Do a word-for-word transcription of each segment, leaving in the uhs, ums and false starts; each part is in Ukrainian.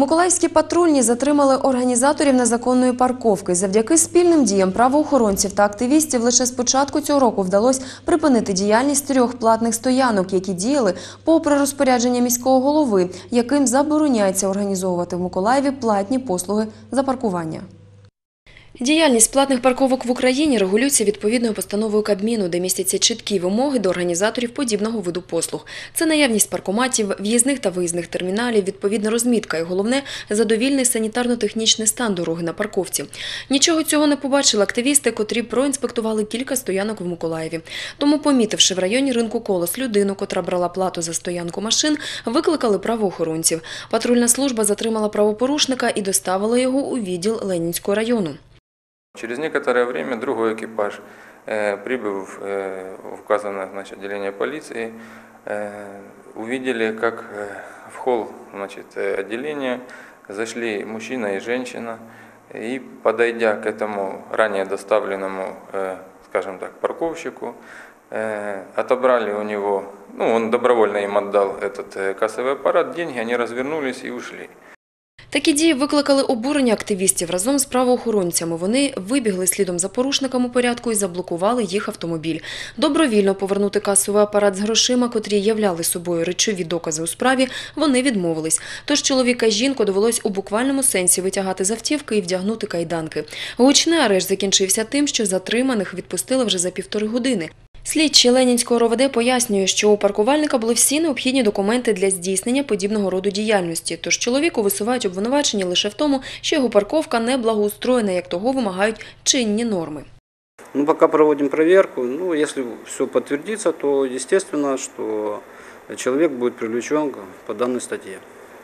Миколаївські патрульні затримали організаторів незаконної парковки. Завдяки спільним діям правоохоронців та активістів лише з початку цього року вдалося припинити діяльність трьох платних стоянок, які діяли попри розпорядження міського голови, яким забороняється організовувати в Миколаєві платні послуги за паркування. Діяльність платних парковок в Україні регулюється відповідною постановою Кабміну, де містяться чіткі вимоги до організаторів подібного виду послуг. Це наявність паркоматів, в'їзних та виїзних терміналів, відповідна розмітка і, головне, задовільний санітарно-технічний стан дороги на парковці. Нічого цього не побачили активісти, котрі проінспектували кілька стоянок в Миколаєві. Тому, помітивши в районі ринку Колос людину, котра брала плату за стоянку машин, викликали правоохоронців. Патрульна служба затримала правопорушника і доставила його у відділ Ленінського району. Через некоторое время другой экипаж, э, прибыв э, в указанное, значит, отделение полиции, э, увидели, как э, в холл, значит, отделения зашли мужчина и женщина, и, подойдя к этому ранее доставленному, э, скажем так, парковщику, э, отобрали у него, ну, он добровольно им отдал этот э, кассовый аппарат, деньги, они развернулись и ушли. Такі дії викликали обурення активістів разом з правоохоронцями. Вони вибігли слідом за порушником у порядку і заблокували їх автомобіль. Добровільно повернути касовий апарат з грошима, котрі являли собою речові докази у справі, вони відмовились. Тож чоловіка і жінку довелось у буквальному сенсі витягати з автівки і вдягнути кайданки. Гучний арешт закінчився тим, що затриманих відпустили вже за півтори години. Слідчі Ленінського РОВД пояснює, що у паркувальника були всі необхідні документи для здійснення подібного роду діяльності. Тож чоловіку висувають обвинувачення лише в тому, що його парковка не благоустроєна, як того вимагають чинні норми. Ну, пока проводим проверку. Ну, если все подтвердится, то естественно, что человек будет привлечен по данной статье.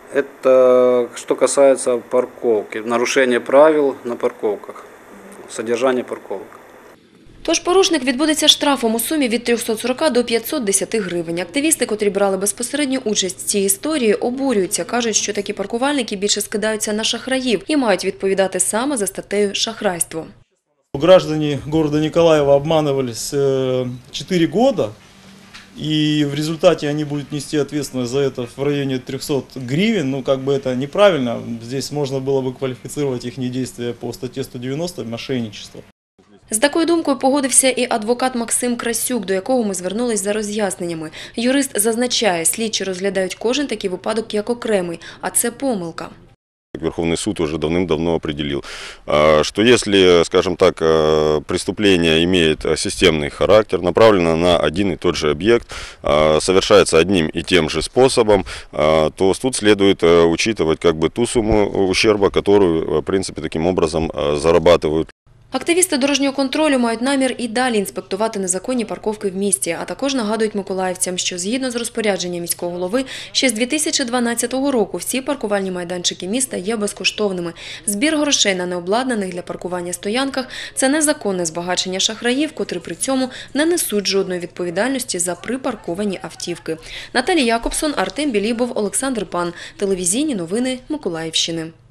Это что касается парковки, нарушения правил на парковках, содержания парковок. Тож порушник відбудеться штрафом у сумі від трьохсот сорока до п'ятсот десяти гривень. Активісти, котрі брали безпосередню участь в цій історії, обурюються. Кажуть, що такі паркувальники більше скидаються на шахраїв і мають відповідати саме за статтею шахрайство. Граждане города Николаева обманывались четыре года, и в результате они будут нести ответственность за это в районе трёхсот гривен. Ну, как бы это неправильно. Здесь можно было бы квалифицировать их недействие по статье сто девяносто «Мошенничество». З такою думкою погодився і адвокат Максим Красюк, до якого ми звернулись за роз'ясненнями. Юрист зазначає, слідчі розглядають кожен такий випадок як окремий, а це помилка. Верховный суд уже давным-давно определил, что если, скажем так, преступление имеет системный характер, направлено на один и тот же объект, совершается одним и тем же способом, то тут следует учитывать как бы ту сумму ущерба, которую, в принципе, таким образом зарабатывают. Активісти дорожнього контролю мають намір і далі інспектувати незаконні парковки в місті, а також нагадують миколаївцям, що згідно з розпорядженням міського голови, ще з дві тисячі дванадцятого року всі паркувальні майданчики міста є безкоштовними. Збір грошей на необладнаних для паркування стоянках – це незаконне збагачення шахраїв, котрі при цьому не несуть жодної відповідальності за припарковані автівки. Наталія Якобсон, Артем Білібов, Олександр Пан. Телевізійні новини Миколаївщини.